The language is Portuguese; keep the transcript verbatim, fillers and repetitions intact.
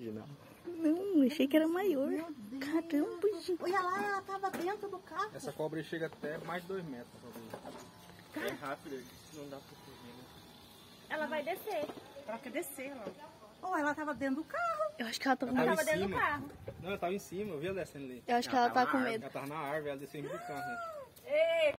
original. Não, achei que era maior. Caramba, gente. Olha lá, ela tava dentro do carro. Essa cobra chega até mais de dois metros. É rápida, não dá pra fugir, né? Ela vai descer. Ela quer descer, ela. Oh, ela tava dentro do carro. Eu acho que ela tava Ela com Ela tava tava em dentro do cima. carro. Não, ela tava em cima, eu vi ela descendo ali. Eu acho que ela tá tava com na medo. árvore, ela tava na árvore, ela desceu em do carro, né? Ei,